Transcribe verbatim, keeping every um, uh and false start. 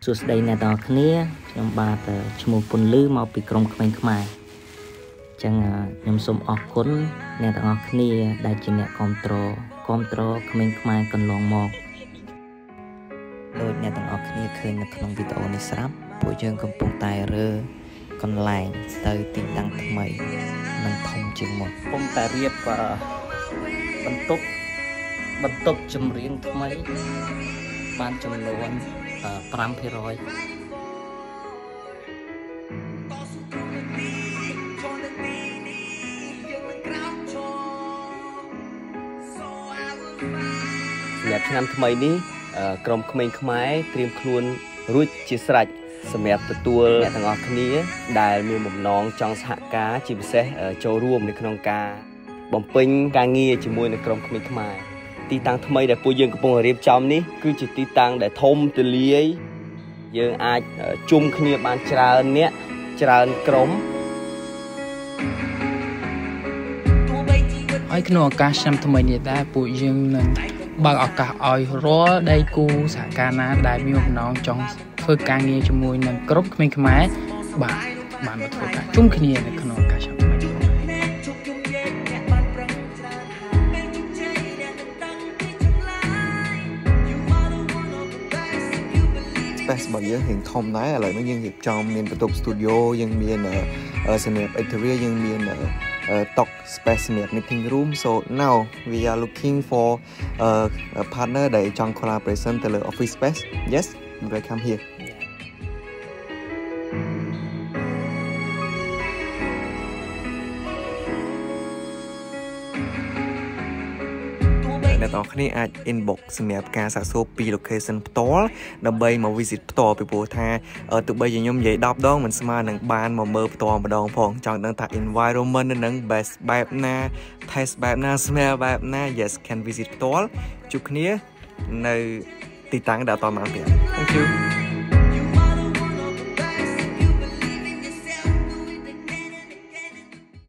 សួស្តីអ្នកទាំងអស់គ្នាខ្ញុំបាទឈ្មោះពុនលឺមកពីក្រុមក្មេងខ្មែរអញ្ចឹងខ្ញុំសូមអរគុណអ្នកទាំងអស់គ្នាដែលជាអ្នកគ្រប់គ្រងគ្រប់គ្រងក្មេងខ្មែរកន្លងមកដោយអ្នកទាំងអស់គ្នាឃើញនៅក្នុងវីដេអូនេះស្រាប់ពួកយើងកំពុងតែរើកន្លែងទៅទីតាំងថ្មីនិងធំជាងមុនកំពុងតែរៀបបន្ទប់បន្ទប់ចម្រៀងថ្មីបានចំនួនfive percentសម្រាប់ឆ្នាំថ្មីនេះក្រុមក្មេងខ្មែរត្រៀមខ្លួនរួចជាស្រេចសម្រាប់ទទួលអ្នកទាំងអស់គ្នាដែលមានបំណងចង់សហការជាពិសេសចូលរួមនៅក្នុងការបំពេញការងារជាមួយនឹងក្រុមក្មេងខ្មែរទីតាំងថ្មីដែលពួកយើងកំពុងរៀបចំនេះគឺជាទីតាំងដែលធំទូលាយយើងអាចជុំគ្នាបានច្រើនអ្នកច្រើនក្រុមហើយក្នុងឱកាសឆ្នាំថ្មីនេះដែរពួកយើងនឹងបើកឱកាសឲ្យរាល់ដៃគូសហការណាដែលមានបំណងចង់ធ្វើការងារជាមួយនឹងក្រុមក្មេងខ្មែរបាទបានមកធ្វើការជុំគ្នានៅក្នុងឱកាសឆ្នាំថ្មីនេះរបស់យើងរៀងធំដែរឥឡូវនេះយើងរៀបចំមានបន្ទប់ studio យើងមានសម្រាប់ interior យើងមាន តុ space សម្រាប់ meeting room so now we are looking for a partner ដែលចង់ collaboration ទៅលើ office space yes welcome hereអ្នកទាំងគ្នាអាច inbox សម្រាប់ការសាកសួរពី location ផ្ទាល់ដើម្បីមក visit ផ្ទាល់ពីព្រោះថាទោះបីជាខ្ញុំនិយាយtenដងមិនស្មើនឹងបានមកមើលផ្ទាល់ម្ដងផងចង់ដឹងថា environment នៅនឹង best បែបណា taste បែបណា smell បែបណា yes can visit ផ្ទាល់ជួបគ្នានៅទីតាំងដែលអត់បានប្រាប់ thank you